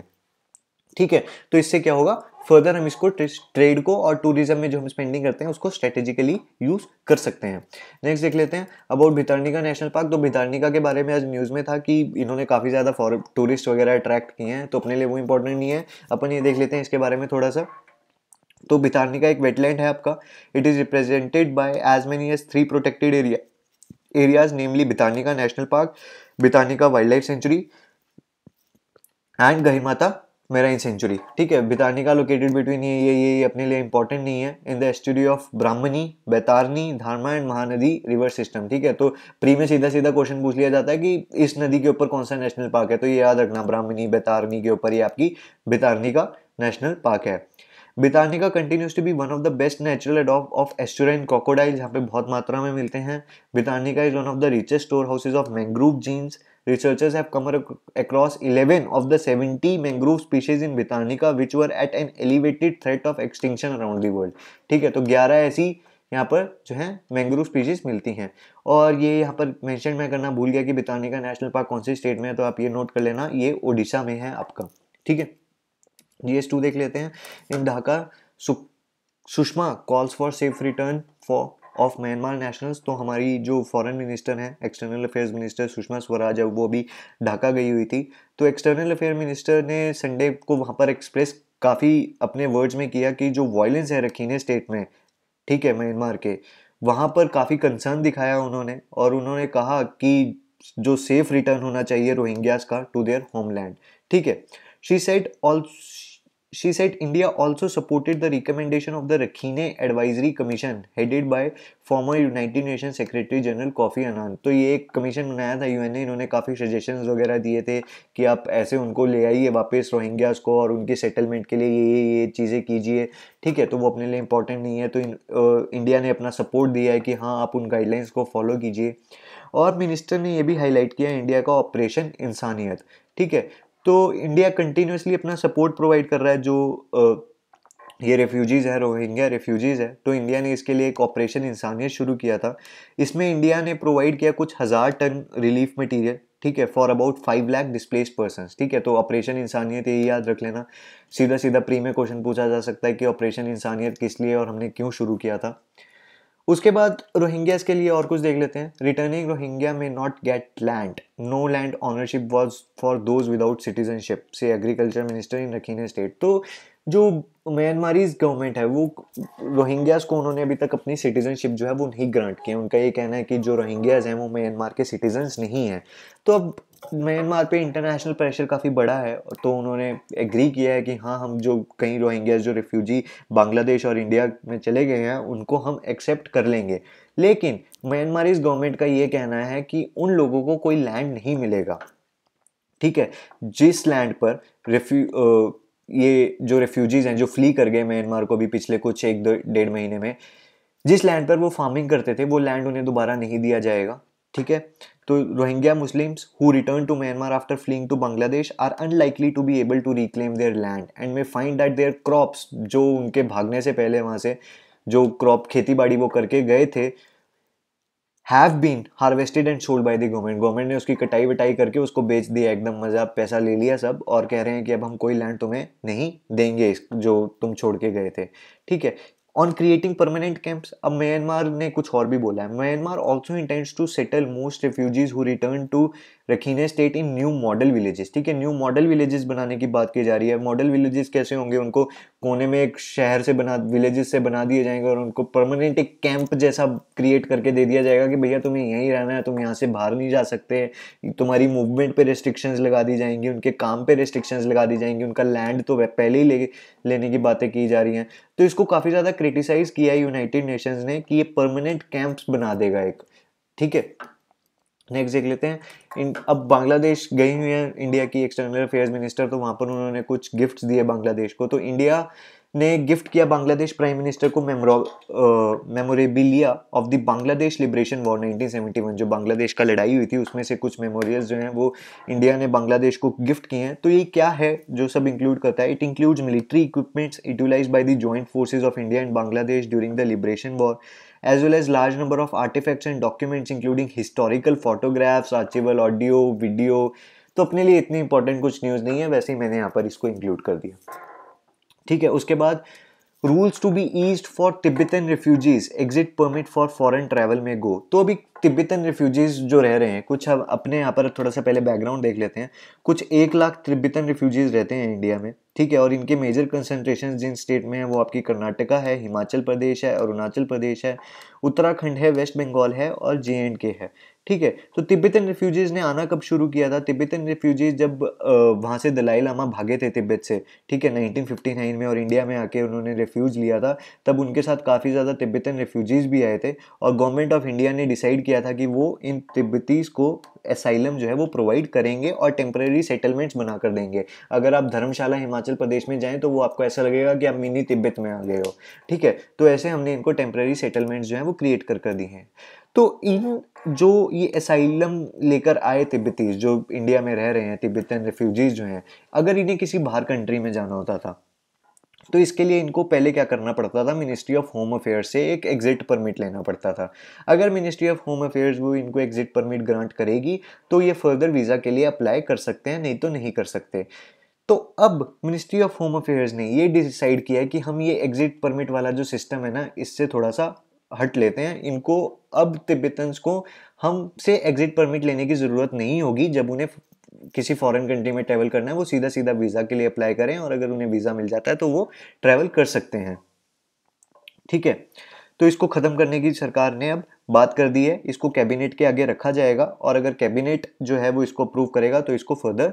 ठीक है। तो इससे क्या होगा, फर्दर हम इसको ट्रेड को और टूरिज्म में जो हम स्पेंडिंग करते हैं उसको स्ट्रेटेजिकली यूज कर सकते हैं। नेक्स्ट देख लेते हैं अबाउट भितरनिका नेशनल पार्क। तो भितरनिका के बारे में आज न्यूज़ में था कि इन्होंने काफ़ी ज़्यादा फॉर टूरिस्ट वगैरह अट्रैक्ट किए हैं, तो अपने लिए वो इंपॉर्टेंट नहीं है, अपन ये देख लेते हैं इसके बारे में थोड़ा सा। तो भितरनिका एक वेटलैंड है आपका, it is represented by as many as three protected area areas namely Bhitarkanika national park, Bhitarkanika wildlife sanctuary and Gahirmatha marine sanctuary, ठीक है। भितारनिका लोकेटेड बिटवीन ये ये ये अपने लिए इंपॉर्टेंट नहीं है। In the estuary of Brahmani, Baitarani, धारमा एंड महानदी रिवर सिस्टम, ठीक है। तो प्री में सीधा सीधा क्वेश्चन पूछ लिया जाता है कि इस नदी के ऊपर कौन सा नेशनल पार्क है, तो ये याद रखना, ब्राह्मणी बैतारनी के ऊपर ये आपकी भितारनिका नेशनल पार्क है। Bhitarkanika continues to be one of the best natural adopt of estuarine crocodile, यहाँ पे बहुत मात्रा में मिलते हैं। Bhitarkanika is one of the richest store houses of mangrove genes. Researchers have come across eleven of the seventy mangrove species in Bhitarnika which were at an elevated threat of extinction around the world, ठीक है। तो ग्यारह ऐसी यहाँ पर जो है mangrove species मिलती हैं। और ये यहाँ पर मेंशन मैं करना भूल गया कि भितारनिका नेशनल पार्क कौन से स्टेट में है, तो आप ये नोट कर लेना, ये ओडिशा में है आपका, ठीक है। जी एस टू देख लेते हैं। In Dhaka Sushma calls for safe return for of Myanmar nationals, तो हमारी जो फॉरेन मिनिस्टर हैं, external affairs minister Sushma Swaraj है, वो अभी ढाका गई हुई थी। तो एक्सटर्नल अफेयर मिनिस्टर ने संडे को वहाँ पर एक्सप्रेस काफ़ी अपने वर्ड्स में किया कि जो वायलेंस है रखीने स्टेट में, ठीक है, म्यांमार के, वहाँ पर काफ़ी कंसर्न दिखाया उन्होंने। और उन्होंने कहा कि जो सेफ रिटर्न होना चाहिए रोहिंग्यास का टू देयर होमलैंड, ठीक है। She said also She said India also supported the recommendation of the Rakhine Advisory Commission headed by former United Nations Secretary General Kofi Annan। तो ये एक कमीशन बनाया था यूएन ने, इन्होंने काफ़ी सजेशंस वगैरह दिए थे कि आप ऐसे उनको ले आइए वापस रोहिंग्यास को और उनके सेटलमेंट के लिए ये ये ये चीज़ें कीजिए, ठीक है। तो वो अपने लिए इंपॉर्टेंट नहीं है, तो इन, आ, इंडिया ने अपना सपोर्ट दिया है कि हाँ आप उन गाइडलाइंस को फॉलो कीजिए। और मिनिस्टर ने ये भी हाईलाइट किया इंडिया का ऑपरेशन इंसानियत, ठीक है। तो इंडिया कंटिन्यूसली अपना सपोर्ट प्रोवाइड कर रहा है जो आ, ये रेफ्यूजीज़ है, रोहिंग्या रेफ्यूजीज़ है। तो इंडिया ने इसके लिए एक ऑपरेशन इंसानियत शुरू किया था। इसमें इंडिया ने प्रोवाइड किया कुछ हज़ार टन रिलीफ मटेरियल, ठीक है, for about five lakh displaced persons, ठीक है। तो ऑपरेशन इंसानियत ये याद रख लेना। सीधा सीधा प्री में क्वेश्चन पूछा जा सकता है कि ऑपरेशन इंसानियत किस लिए और हमने क्यों शुरू किया था। उसके बाद रोहिंग्यास के लिए और कुछ देख लेते हैं। Returning Rohingya may not get land, no land ownership was for those without citizenship, says agriculture minister in Rakhine state. तो जो म्यांमारीज गवर्नमेंट है वो रोहिंग्यास को उन्होंने अभी तक अपनी सिटीजनशिप जो है वो नहीं ग्रांट की है। उनका ये कहना है कि जो रोहिंग्यास हैं वो म्यांमार के सिटीजन्स नहीं हैं। तो अब म्यांमार पे इंटरनेशनल प्रेशर काफ़ी बड़ा है, तो उन्होंने एग्री किया है कि हाँ हम जो कई रोहिंग्यास जो रिफ्यूजी बांग्लादेश और इंडिया में चले गए हैं उनको हम एक्सेप्ट कर लेंगे। लेकिन म्यांमारीज गवर्नमेंट का ये कहना है कि उन लोगों को कोई लैंड नहीं मिलेगा, ठीक है। जिस लैंड पर रेफ्यू ये जो रेफ्यूजीज़ हैं जो फ्ली कर गए म्यांमार को भी पिछले कुछ एक दो डेढ़ महीने में, जिस लैंड पर वो फार्मिंग करते थे वो लैंड उन्हें दोबारा नहीं दिया जाएगा, ठीक है। तो Rohingya Muslims who return to Myanmar after fleeing to Bangladesh are unlikely to be able to reclaim their land and may find that their crops, जो उनके भागने से पहले वहाँ से जो क्रॉप खेती बाड़ी वो करके गए थे, have been harvested and sold by the government. Government ने उसकी कटाई वटाई करके उसको बेच दिया, एकदम मजा पैसा ले लिया सब, और कह रहे हैं कि अब हम कोई लैंड तुम्हें नहीं देंगे जो तुम छोड़ के गए थे, ठीक है। ऑन क्रिएटिंग परमानेंट कैंप्स, अब म्यांमार ने कुछ और भी बोला है। Myanmar also intends to settle most refugees who return to Rakhine state in new model villages, ठीक है। न्यू मॉडल विलेजेस बनाने की बात की जा रही है। मॉडल विलेजेस कैसे होंगे, उनको कोने में एक शहर से बना विलेजेस से बना दिए जाएंगे और उनको परमानेंट एक कैंप जैसा क्रिएट करके दे दिया जाएगा कि भैया तुम्हें यहीं रहना है, तुम यहाँ से बाहर नहीं जा सकते, तुम्हारी मूवमेंट पे रेस्ट्रिक्शंस लगा दी जाएंगी, उनके काम पे रेस्ट्रिक्शंस लगा दी जाएंगी, उनका लैंड तो पहले ही ले लेने की बातें की जा रही हैं। तो इसको काफ़ी ज़्यादा क्रिटिसाइज किया है यूनाइटेड नेशंस ने कि ये परमानेंट कैंप्स बना देगा एक, ठीक है। नेक्स्ट देख लेते हैं। इन अब बांग्लादेश गई हुई है इंडिया की एक्सटर्नल अफेयर्स मिनिस्टर, तो वहाँ पर उन्होंने कुछ गिफ्ट्स दिए बांग्लादेश को। तो इंडिया ने गिफ्ट किया बांग्लादेश प्राइम मिनिस्टर को memorabilia of the Bangladesh liberation war nineteen seventy one, जो बांग्लादेश का लड़ाई हुई थी उसमें से कुछ मेमोरियल्स जो हैं वो इंडिया ने बांग्लादेश को गिफ्ट किए हैं। तो ये क्या है जो सब इंक्लूड करता है? It includes military equipments utilised by the joint forces of India and Bangladesh during the liberation war, as well as large number of artifacts and documents including historical photographs, archival audio, video। तो अपने लिए इतनी important कुछ news नहीं है, वैसे ही मैंने यहाँ पर इसको इंक्लूड कर दिया, ठीक है। उसके बाद rules to be eased for Tibetan refugees, exit permit for foreign travel में गो। तो अभी तिब्बतन रिफ्यूजीज जो रह रहे हैं, कुछ अब अपने यहाँ पर थोड़ा सा पहले बैकग्राउंड देख लेते हैं। कुछ एक लाख तिब्बतन रिफ्यूजीज रहते हैं इंडिया में, ठीक है। और इनके मेजर कंसंट्रेशन जिन स्टेट में है वो आपकी कर्नाटका है, हिमाचल प्रदेश है, अरुणाचल प्रदेश है, उत्तराखंड है, वेस्ट बंगाल है और जे एंड के है। ठीक है, तो तिब्बतन रिफ्यूजीज ने आना कब शुरू किया था? तिब्बतन रिफ्यूजीज जब वहाँ से दलाई लामा भागे थे तिब्बत से, ठीक है, नाइनटीन फिफ्टी नाइन में, और इंडिया में आके उन्होंने रिफ्यूज लिया था, तब उनके साथ काफ़ी ज़्यादा तिब्बतन रिफ्यूजीज भी आए थे और गवर्नमेंट ऑफ इंडिया ने डिसाइड किया था कि वो इन तिब्बतीज को एसाइलम जो है वो प्रोवाइड करेंगे और टेम्परेरी सेटलमेंट्स बना कर देंगे। अगर आप धर्मशाला हिमाचल प्रदेश में जाएं तो वो आपको ऐसा लगेगा कि आप मिनी तिब्बत में आ गए हो। ठीक है, तो ऐसे हमने इनको टेम्परेरी सेटलमेंट्स जो है वो क्रिएट कर कर दी हैं। तो इन जो ये एसाइलम लेकर आए तिब्बतीज जो इंडिया में रह रहे हैं, तिब्बतन रिफ्यूजीज जो हैं, अगर इन्हें किसी बाहर कंट्री में जाना होता था तो इसके लिए इनको पहले क्या करना पड़ता था? मिनिस्ट्री ऑफ होम अफेयर्स से एक एग्जिट परमिट लेना पड़ता था। अगर मिनिस्ट्री ऑफ होम अफेयर्स वो इनको एग्जिट परमिट ग्रांट करेगी तो ये फर्दर वीज़ा के लिए अप्लाई कर सकते हैं, नहीं तो नहीं कर सकते। तो अब मिनिस्ट्री ऑफ होम अफेयर्स ने ये डिसाइड किया कि हम ये एग्जिट परमिट वाला जो सिस्टम है ना, इससे थोड़ा सा हट लेते हैं। इनको अब तिब्बतन्स को हमसे एग्जिट परमिट लेने की ज़रूरत नहीं होगी। जब उन्हें किसी फॉरेन कंट्री में ट्रैवल करना है वो सीधा सीधा वीज़ा के लिए अप्लाई करें और अगर उन्हें वीज़ा मिल जाता है तो वो ट्रैवल कर सकते हैं। ठीक है, तो इसको ख़त्म करने की सरकार ने अब बात कर दी है। इसको कैबिनेट के आगे रखा जाएगा और अगर कैबिनेट जो है वो इसको अप्रूव करेगा तो इसको फर्दर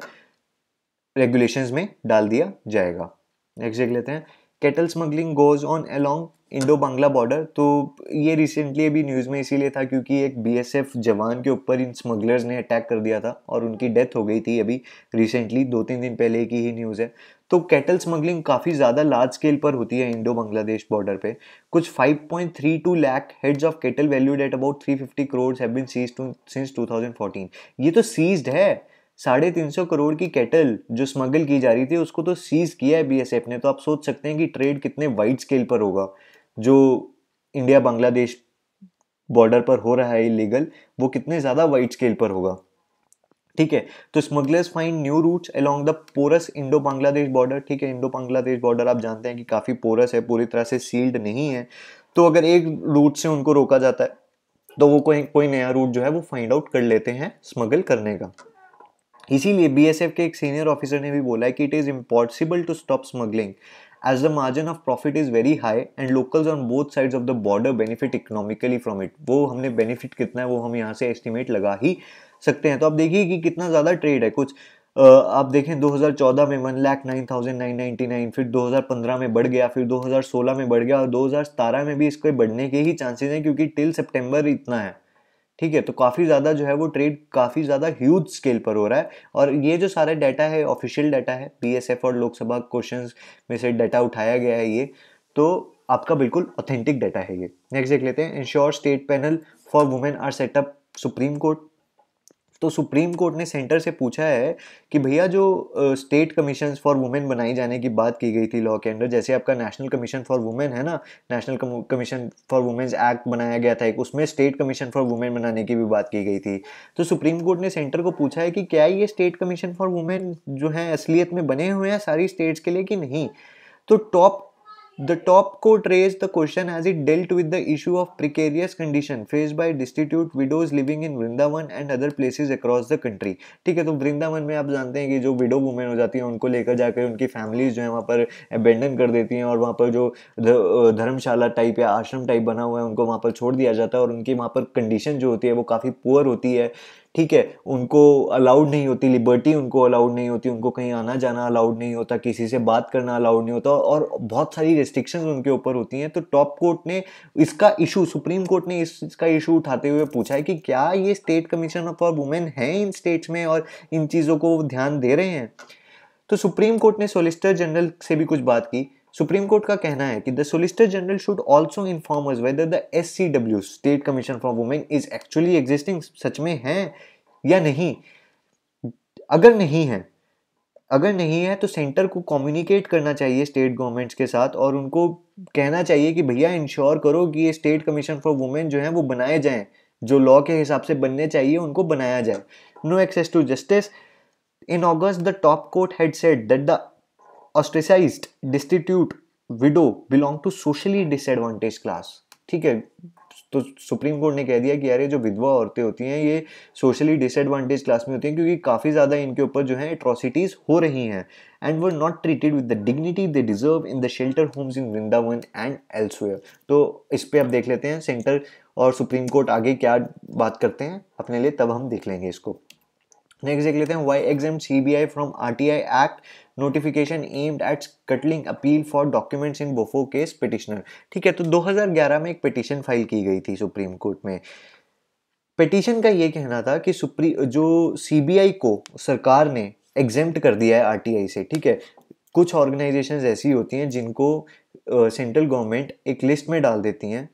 रेगुलेशंस में डाल दिया जाएगा। नेक्स्ट देख लेते हैं। Cattle smuggling goes on along Indo Bangla border. तो ये रिसेंटली अभी न्यूज़ में इसीलिए था क्योंकि एक बीएसएफ जवान के ऊपर इन स्मगलर्स ने अटैक कर दिया था और उनकी डेथ हो गई थी अभी रिसेंटली, दो तीन दिन पहले की ही न्यूज़ है। तो कैटल स्मगलिंग काफ़ी ज़्यादा लार्ज स्केल पर होती है इंडो बांग्लादेश बॉर्डर पे। कुछ five point three two lakh heads of cattle valued at about three fifty crore have been seized since two thousand fourteen. ये तो सीज्ड है, साढ़े तीन सौ करोड़ की कैटल जो स्मगल की जा रही थी उसको तो सीज किया है बीएसएफ ने। तो आप सोच सकते हैं कि ट्रेड कितने वाइड स्केल पर होगा जो इंडिया बांग्लादेश बॉर्डर पर हो रहा है इलीगल, वो कितने ज़्यादा वाइड स्केल पर होगा। ठीक है, तो smugglers find new routes along the porous Indo Bangladesh border. ठीक है, इंडो बांग्लादेश बॉर्डर आप जानते हैं कि काफ़ी पोरस है, पूरी तरह से सील्ड नहीं है। तो अगर एक रूट से उनको रोका जाता है तो वो कोई कोई नया रूट जो है वो फाइंड आउट कर लेते हैं स्मगल करने का। इसीलिए बीएसएफ के एक सीनियर ऑफिसर ने भी बोला है कि it is impossible to stop smuggling as the margin of profit is very high and locals on both sides of the border benefit economically from it। वो हमने बेनिफिट कितना है वो हम यहाँ से एस्टिमेट लगा ही सकते हैं। तो आप देखिए कि कितना ज़्यादा ट्रेड है। कुछ आ, आप देखें दो हज़ार चौदह में one lakh nine thousand nine ninety nine, फिर दो हज़ार पंद्रह में बढ़ गया, फिर दो हज़ार सोलह में बढ़ गया और दो हज़ार सत्रह में भी इसके बढ़ने के ही चांसेस हैं क्योंकि टिल सितंबर इतना है। ठीक है, तो काफ़ी ज़्यादा जो है वो ट्रेड काफ़ी ज़्यादा ह्यूज स्केल पर हो रहा है और ये जो सारा डाटा है ऑफिशियल डाटा है, बीएसएफ और लोकसभा क्वेश्चंस में से डाटा उठाया गया है ये, तो आपका बिल्कुल ऑथेंटिक डाटा है ये। नेक्स्ट देख लेते हैं। Ensure state panel for women are set up supreme court. तो सुप्रीम कोर्ट ने सेंटर से पूछा है कि भैया जो स्टेट कमीशन फॉर वुमेन बनाई जाने की बात की गई थी लॉ के अंडर, जैसे आपका नेशनल कमीशन फॉर वुमेन है ना, national commission for women's act बनाया गया था एक, उसमें स्टेट कमीशन फॉर वुमेन बनाने की भी बात की गई थी। तो सुप्रीम कोर्ट ने सेंटर को पूछा है कि क्या ये स्टेट कमीशन फॉर वुमेन जो है असलियत में बने हुए हैं सारी स्टेट्स के लिए कि नहीं। तो top The top court raised the question as it dealt with the issue of precarious condition faced by destitute widows living in Vrindavan and other places across the country। ठीक है, तो वृंदावन में आप जानते हैं कि जो विडो वुमेन हो जाती हैं उनको लेकर जाकर उनकी फैमिलीज जो है वहाँ पर अबेंडन कर देती हैं और वहाँ पर जो धर्मशाला टाइप या आश्रम टाइप बना हुआ है उनको वहाँ पर छोड़ दिया जाता है और उनकी वहाँ पर कंडीशन जो होती है वो काफ़ी पुअर होती है। ठीक है, उनको अलाउड नहीं होती लिबर्टी, उनको अलाउड नहीं होती, उनको कहीं आना जाना अलाउड नहीं होता, किसी से बात करना अलाउड नहीं होता और बहुत सारी रेस्ट्रिक्शंस उनके ऊपर होती हैं। तो टॉप कोर्ट ने इसका इशू, सुप्रीम कोर्ट ने इसका इशू उठाते हुए पूछा है कि क्या ये स्टेट कमीशन फॉर वुमेन है इन स्टेट्स में और इन चीज़ों को ध्यान दे रहे हैं। तो सुप्रीम कोर्ट ने सोलिसिटर जनरल से भी कुछ बात की। सुप्रीम कोर्ट का कहना है कि the solicitor general should also inform us whether the SCW state commission for women is actually existing, सच में है या नहीं। अगर नहीं है अगर नहीं है तो सेंटर को कम्युनिकेट करना चाहिए स्टेट गवर्नमेंट्स के साथ और उनको कहना चाहिए कि भैया इंश्योर करो कि ये स्टेट कमीशन फॉर वुमेन जो है वो बनाए जाएं, जो लॉ के हिसाब से बनने चाहिए उनको बनाया जाए। No access to justice. In August, the top court had said that the ostracized, destitute widow belong to socially disadvantaged class। ठीक है, तो सुप्रीम कोर्ट ने कह दिया कि यार ये जो विधवा औरतें होती हैं ये सोशली डिसएडवांटेज क्लास में होती हैं, क्योंकि काफ़ी ज़्यादा इनके ऊपर जो है एट्रोसिटीज़ हो रही हैं, and were not treated with the dignity they deserve in the shelter homes in Vrindavan and elsewhere. तो इस पे अब देख लेते हैं सेंटर और सुप्रीम कोर्ट आगे क्या बात करते हैं अपने लिए, तब हम देख लेंगे इसको। नेक्स्ट देख लेते हैं, why exam CBI from RTI act notification aimed at scuttling appeal for documents in बोफो केस पिटिशनर। ठीक है, तो दो हज़ार ग्यारह में एक पिटीशन फाइल की गई थी सुप्रीम कोर्ट में। पिटीशन का ये कहना था कि सुप्रीम जो सीबीआई को सरकार ने एग्जेम्प्ट कर दिया है आरटीआई से। ठीक है, कुछ ऑर्गेनाइजेशंस ऐसी होती हैं जिनको सेंट्रल गवर्नमेंट एक लिस्ट में डाल देती हैं,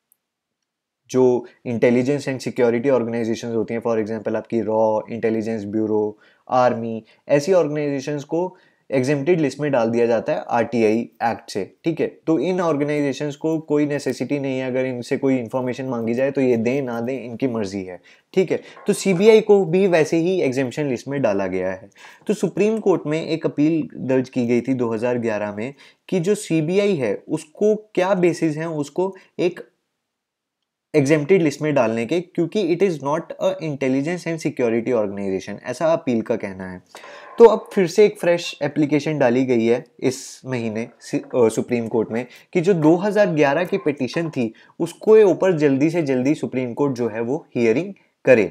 जो इंटेलिजेंस एंड सिक्योरिटी ऑर्गेनाइजेशंस होती हैं, फॉर एग्जांपल आपकी रॉ, इंटेलिजेंस ब्यूरो, आर्मी, ऐसी ऑर्गेनाइजेशंस को एग्जेम्प्टेड लिस्ट में डाल दिया जाता है आरटीआई एक्ट से। ठीक है, तो इन ऑर्गेनाइजेशंस को कोई नेसेसिटी नहीं है, अगर इनसे कोई इन्फॉर्मेशन मांगी जाए तो ये दें ना दें इनकी मर्जी है। ठीक है, तो सीबीआई को भी वैसे ही एग्जेम्पशन लिस्ट में डाला गया है। तो सुप्रीम कोर्ट में एक अपील दर्ज की गई थी दो हज़ार ग्यारह में कि जो सीबीआई है उसको क्या बेसिस हैं उसको एक एग्जेम्प्टेड लिस्ट में डालने के, क्योंकि it is not a intelligence and security organisation, ऐसा अपील का कहना है। तो अब फिर से एक फ्रेश एप्लीकेशन डाली गई है इस महीने सुप्रीम कोर्ट में कि जो दो हज़ार ग्यारह की पिटीशन थी उसको ऊपर जल्दी से जल्दी सुप्रीम कोर्ट जो है वो हियरिंग करे।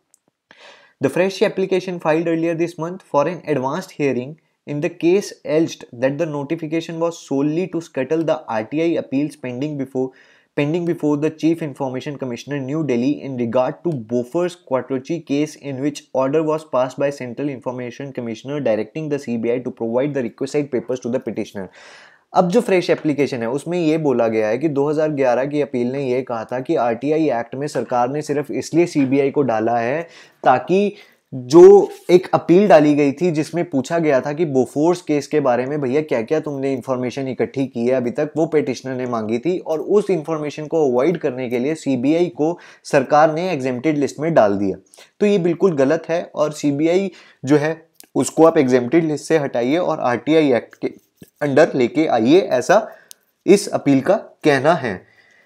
The fresh application filed earlier this month for an advanced hearing in the case alleged that the notification was solely to scuttle the R T I appeals pending before pending before the Chief Information Commissioner New Delhi in regard to Bofors Quattrochi case, in which order was passed by Central Information Commissioner directing the C B I to provide the requisite papers to the petitioner. अब जो fresh application है उसमें ये बोला गया है कि दो हज़ार ग्यारह की अपील ने ये कहा था कि आरटीआई एक्ट में सरकार ने सिर्फ इसलिए सीबीआई को डाला है ताकि जो एक अपील डाली गई थी जिसमें पूछा गया था कि बोफोर्स केस के बारे में भैया क्या क्या तुमने इन्फॉर्मेशन इकट्ठी की है अभी तक, वो पिटिशनर ने मांगी थी, और उस इन्फॉर्मेशन को अवॉइड करने के लिए सीबीआई को सरकार ने एग्जेम्प्टेड लिस्ट में डाल दिया। तो ये बिल्कुल गलत है और सीबीआई जो है उसको आप एग्जेम्प्टेड लिस्ट से हटाइए और आरटीआई एक्ट के अंडर लेके आइए, ऐसा इस अपील का कहना है।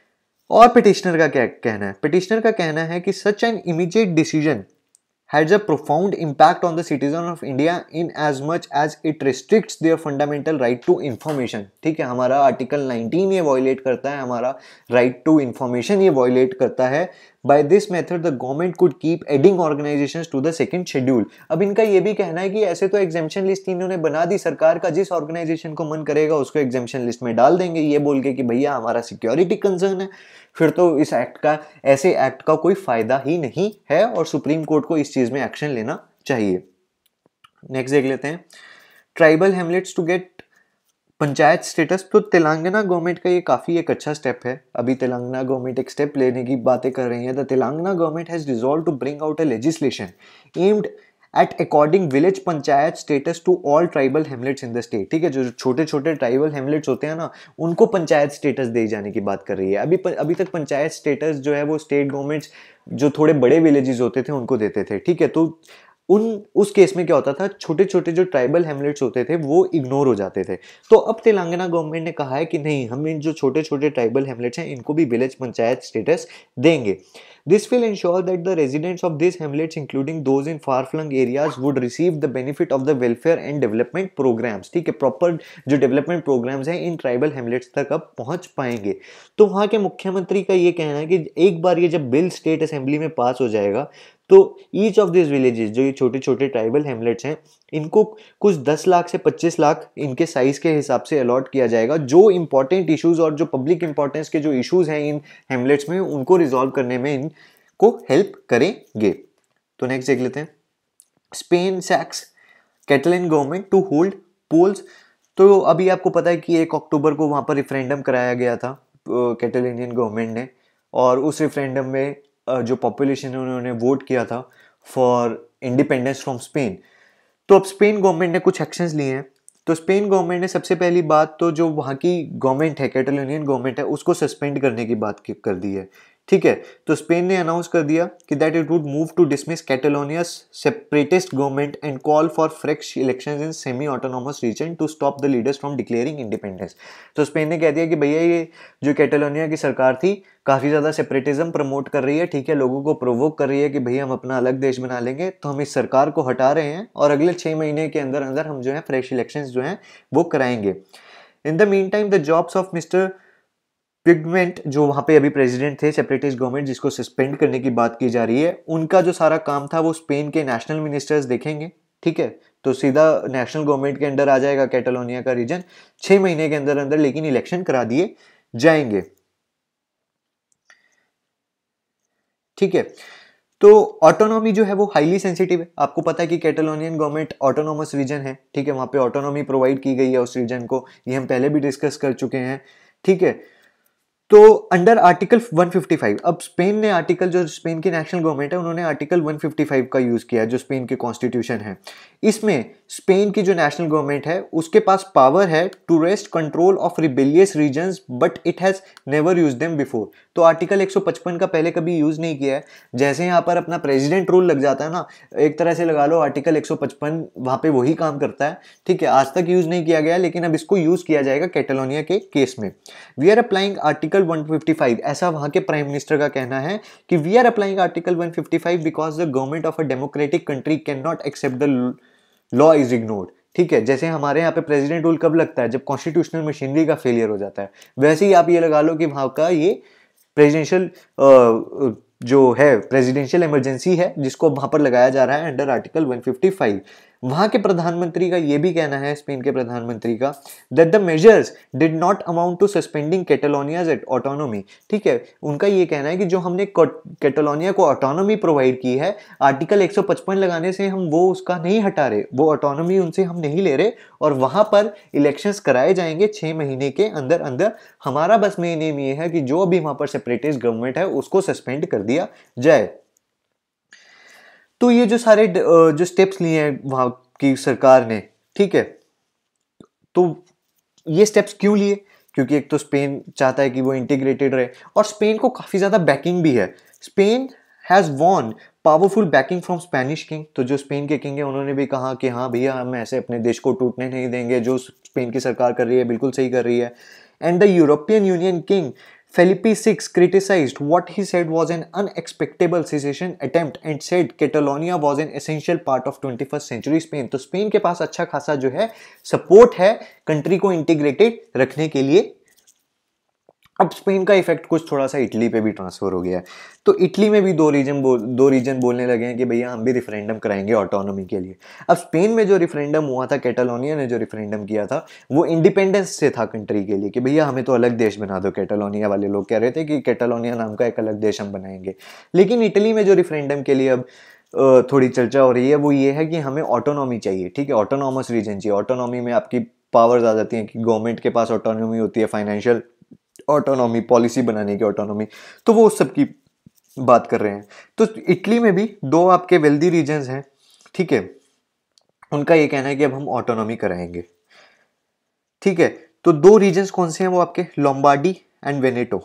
और पिटिशनर का क्या कहना है? पिटिशनर का कहना है कि such an immediate decision has a profound impact on the citizen of India in as much as it restricts their fundamental right to information। ठीक है, हमारा आर्टिकल नाइनटीन ये वायलेट करता है, हमारा राइट टू इंफॉर्मेशन ये वायलेट करता है। By this method the government could keep adding organizations to the second schedule। अब इनका ये भी कहना है कि ऐसे तो एग्जेम्पशन लिस्ट इन्होंने बना दी सरकार का, जिस ऑर्गेनाइजेशन को मन करेगा उसको एग्जेम्पशन लिस्ट में डाल देंगे, ये बोल के कि भैया हमारा सिक्योरिटी कंसर्न है। फिर तो इस एक्ट का ऐसे एक्ट का कोई फायदा ही नहीं है और सुप्रीम कोर्ट को इस चीज में एक्शन लेना चाहिए। नेक्स्ट देख लेते हैं, tribal hamlets to get panchayat status. तो तेलंगाना गवर्नमेंट का ये काफ़ी एक अच्छा स्टेप है। अभी तेलंगाना गवर्नमेंट एक स्टेप लेने की बातें कर रही है। The Telangana government has resolve to bring out a legislation aimed at according village panchayat status to all tribal hamlets in the state. ठीक है, जो छोटे छोटे ट्राइबल हेमलेट्स होते हैं ना उनको पंचायत स्टेटस दे जाने की बात कर रही है। अभी अभी तक पंचायत स्टेटस जो है वो स्टेट गवर्नमेंट्स जो थोड़े बड़े विलेजेस होते थे उनको देते थे। ठीक है, तो उन उस केस में क्या होता था, छोटे छोटे जो ट्राइबल हेमलेट्स होते थे वो इग्नोर हो जाते थे। तो अब तेलंगाना गवर्नमेंट ने कहा है कि नहीं, हम इन जो छोटे छोटे ट्राइबल हेमलेट्स हैं इनको भी विलेज पंचायत स्टेटस देंगे। This will ensure that the residents of these hamlets, including those in far-flung areas, would receive the benefit of the welfare and development programs। ठीक है, प्रॉपर जो डेवलपमेंट प्रोग्राम्स हैं in tribal Hamlet's तक अब पहुंच पाएंगे। तो वहाँ के मुख्यमंत्री का ये कहना है कि एक बार ये जब बिल स्टेट असेंबली में पास हो जाएगा तो ईच ऑफ दिस विलेजेस, जो ये छोटे छोटे ट्राइबल हेमलेट्स हैं, इनको कुछ दस लाख से पच्चीस लाख इनके साइज के हिसाब से अलॉट किया जाएगा, जो इंपॉर्टेंट इश्यूज और जो पब्लिक इंपॉर्टेंस के जो इश्यूज हैं इन हेमलेट्स में उनको रिजॉल्व करने में इनको हेल्प करेंगे। तो नेक्स्ट देख लेते हैं, Spain sacks Catalan government to hold polls. तो अभी आपको पता है कि एक अक्टूबर को वहाँ पर रेफरेंडम कराया गया था कैटलानियन गवर्नमेंट ने, और उस रेफरेंडम में जो पॉपुलेशन है उन्होंने वोट किया था फॉर इंडिपेंडेंस फ्रॉम स्पेन। तो अब स्पेन गवर्नमेंट ने कुछ एक्शंस लिए हैं। तो स्पेन गवर्नमेंट ने सबसे पहली बात तो जो वहाँ की गवर्नमेंट है, कैटलानियन गवर्नमेंट है, उसको सस्पेंड करने की बात कर दी है। ठीक है, तो स्पेन ने अनाउंस कर दिया कि that it would move to dismiss Catalonia's separatist government and call for fresh elections in semi autonomous region to stop the leaders from declaring independence. तो स्पेन ने कह दिया कि भैया ये जो कैटलोनिया की सरकार थी काफ़ी ज़्यादा सेपरेटिज्म प्रमोट कर रही है, ठीक है, लोगों को प्रोवोक कर रही है कि भैया हम अपना अलग देश बना लेंगे, तो हम इस सरकार को हटा रहे हैं और अगले छः महीने के अंदर अंदर हम जो है फ्रेश इलेक्शंस जो हैं वो कराएंगे। In the meantime the jobs of Mr Puigdemont, जो वहां पे अभी प्रेसिडेंट थे सेपरेटिस्ट गवर्नमेंट जिसको सस्पेंड करने की बात की जा रही है, उनका जो सारा काम था वो स्पेन के नेशनल मिनिस्टर्स देखेंगे। ठीक है, तो सीधा नेशनल गवर्नमेंट के अंडर आ जाएगा कैटलोनिया का रीजन छह महीने के अंदर अंदर, लेकिन इलेक्शन करा दिए जाएंगे। ठीक है, तो ऑटोनॉमी जो है वो हाईली सेंसिटिव है। आपको पता है कि कैटलोनियन गवर्नमेंट ऑटोनॉमस रीजन है, ठीक है, वहां पे ऑटोनॉमी प्रोवाइड की गई है उस रीजन को, ये हम पहले भी डिस्कस कर चुके हैं। ठीक है, तो अंडर आर्टिकल एक सौ पचपन, अब स्पेन ने आर्टिकल, जो स्पेन की नेशनल गवर्नमेंट है उन्होंने आर्टिकल एक सौ पचपन का यूज किया है जो स्पेन के कॉन्स्टिट्यूशन है। इसमें स्पेन की जो नेशनल गवर्नमेंट है उसके पास पावर है to wrest control of rebellious regions but it has never use them before. तो आर्टिकल एक सौ पचपन का पहले कभी यूज नहीं किया है। जैसे यहाँ पर अपना प्रेसिडेंट रूल लग जाता है ना, एक तरह से लगा लो आर्टिकल एक सौ पचपन वहां पे वही काम करता है। ठीक है, आज तक यूज नहीं किया गया, लेकिन अब इसको यूज किया जाएगा कैटलोनिया के केस में। वी आर अप्लाइंग आर्टिकल एक सौ पचपन, ऐसा वहां के प्राइम मिनिस्टर का कहना है कि वी आर अप्लाइंग आर्टिकल एक सौ पचपन because the government of a democratic country can not accept the law is ignored. ठीक है, जैसे हमारे यहाँ पे प्रेसिडेंट रूल कब लगता है, जब कॉन्स्टिट्यूशनल मशीनरी का फेलियर हो जाता है, वैसे ही आप ये लगा लो कि वहां का ये प्रेसिडेंशियल जो है प्रेसिडेंशियल इमरजेंसी है जिसको वहां पर लगाया जा रहा है अंडर आर्टिकल एक सौ पचपन। वहां के प्रधानमंत्री का ये भी कहना है, स्पेन के प्रधानमंत्री का, that the measures did not amount to suspending Catalonia's autonomy. ठीक है, उनका ये कहना है कि जो हमने कैटलोनिया को ऑटोनॉमी प्रोवाइड की है, आर्टिकल एक सौ पचपन लगाने से हम वो उसका नहीं हटा रहे, वो ऑटोनॉमी उनसे हम नहीं ले रहे, और वहां पर इलेक्शंस कराए जाएंगे छह महीने के अंदर अंदर। हमारा बस मेन एम ये है कि जो अभी वहां पर सेपरेटिस्ट गवर्नमेंट है उसको सस्पेंड कर दिया जाए। तो ये जो सारे जो स्टेप्स लिए हैं वहां की सरकार ने, ठीक है, तो ये स्टेप्स क्यों लिए? क्योंकि एक तो स्पेन चाहता है कि वो इंटीग्रेटेड रहे, और स्पेन को काफी ज्यादा बैकिंग भी है। Spain has won powerful backing from Spanish king. तो जो स्पेन के किंग है उन्होंने भी कहा कि हाँ भैया हम ऐसे अपने देश को टूटने नहीं देंगे, जो स्पेन की सरकार कर रही है बिल्कुल सही कर रही है। And the European Union king Felipe the Sixth criticized what he said was an unexpected secession attempt and said Catalonia was an essential part of twenty-first century Spain। तो स्पेन के पास अच्छा खासा जो है सपोर्ट है कंट्री को integrated रखने के लिए। अब स्पेन का इफेक्ट कुछ थोड़ा सा इटली पे भी ट्रांसफर हो गया है। तो इटली में भी दो रीजन बोल दो रीजन बोलने लगे हैं कि भैया हम भी रेफरेंडम कराएंगे ऑटोनॉमी के लिए। अब स्पेन में जो रेफरेंडम हुआ था, कैटलोनिया ने जो रेफरेंडम किया था, वो इंडिपेंडेंस से था कंट्री के लिए कि भैया हमें तो अलग देश बना दो। कैटलोनिया वाले लोग कह रहे थे कि कैटलोनिया नाम का एक अलग देश हम बनाएंगे। लेकिन इटली में जो रेफरेंडम के लिए अब थोड़ी चर्चा हो रही है वो ये है कि हमें ऑटोनॉमी चाहिए। ठीक है, ऑटोनॉमस रीजन चाहिए। ऑटोनॉमी में आपकी पावर्स आ जाती हैं कि गवर्नमेंट के पास ऑटोनॉमी होती है, फाइनेंशियल ऑटोनॉमी, पॉलिसी बनाने की ऑटोनॉमी, तो वो उस सब की बात कर रहे हैं। तो इटली में भी दो आपके वेल्दी रीजन्स हैं, ठीक है, उनका ये कहना है कि अब हम ऑटोनॉमी कराएंगे। ठीक है, तो दो रीजन्स कौन से हैं वो आपके लोम्बार्डी एंड वेनेटो।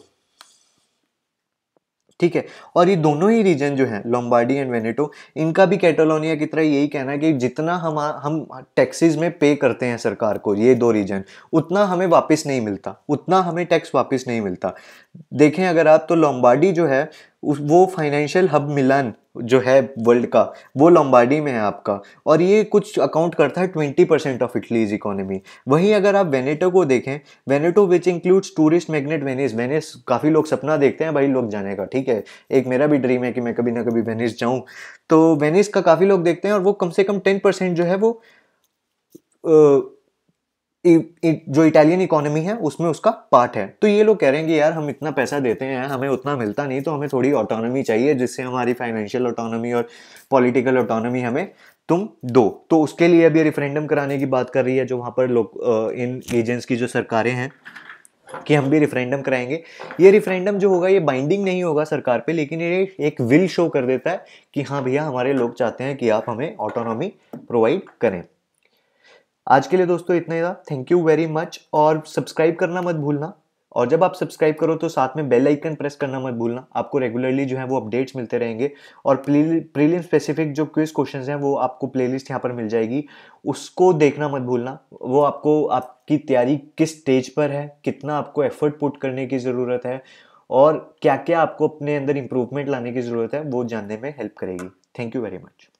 ठीक है, और ये दोनों ही रीजन जो हैं लोम्बार्डी एंड वेनेटो, इनका भी कैटलोनिया की तरह यही कहना है कि जितना हम हम टैक्सेस में पे करते हैं सरकार को, ये दो रीजन, उतना हमें वापस नहीं मिलता, उतना हमें टैक्स वापस नहीं मिलता। देखें अगर आप, तो लोम्बार्डी जो है वो फाइनेंशियल हब मिलान जो है वर्ल्ड का, वो लोम्बार्डी में है आपका, और ये कुछ अकाउंट करता है twenty percent of Italy's economy. वहीं अगर आप वेनेटो को देखें, Veneto which includes tourist magnet Venice, Venice काफ़ी लोग सपना देखते हैं भाई लोग जाने का। ठीक है, एक मेरा भी ड्रीम है कि मैं कभी ना कभी वेनिस जाऊं, तो वेनिस का काफ़ी लोग देखते हैं, और वो कम से कम टेन परसेंट जो है वो आ, जो इटालियन इकोनॉमी है उसमें उसका पार्ट है। तो ये लोग कह रहे हैं कि यार हम इतना पैसा देते हैं, हमें उतना मिलता नहीं, तो हमें थोड़ी ऑटोनॉमी चाहिए जिससे हमारी फाइनेंशियल ऑटोनॉमी और पॉलिटिकल ऑटोनॉमी हमें तुम दो। तो उसके लिए अभी रेफरेंडम कराने की बात कर रही है जो वहाँ पर लोग, इन रीजन्स की जो सरकारें हैं, कि हम भी रेफरेंडम कराएंगे। ये रेफरेंडम जो होगा ये बाइंडिंग नहीं होगा सरकार पे, लेकिन ये एक विल शो कर देता है कि हाँ भैया हमारे लोग चाहते हैं कि आप हमें ऑटोनॉमी प्रोवाइड करें। आज के लिए दोस्तों इतना ही था। थैंक यू वेरी मच, और सब्सक्राइब करना मत भूलना, और जब आप सब्सक्राइब करो तो साथ में बेल आइकन प्रेस करना मत भूलना, आपको रेगुलरली जो है वो अपडेट्स मिलते रहेंगे। और प्रीलिम स्पेसिफिक जो क्विज क्वेश्चंस हैं वो आपको प्लेलिस्ट यहाँ पर मिल जाएगी, उसको देखना मत भूलना। वो आपको आपकी तैयारी किस स्टेज पर है, कितना आपको एफर्ट पुट करने की ज़रूरत है और क्या क्या आपको अपने अंदर इंप्रूवमेंट लाने की ज़रूरत है वो जानने में हेल्प करेगी। Thank you very much.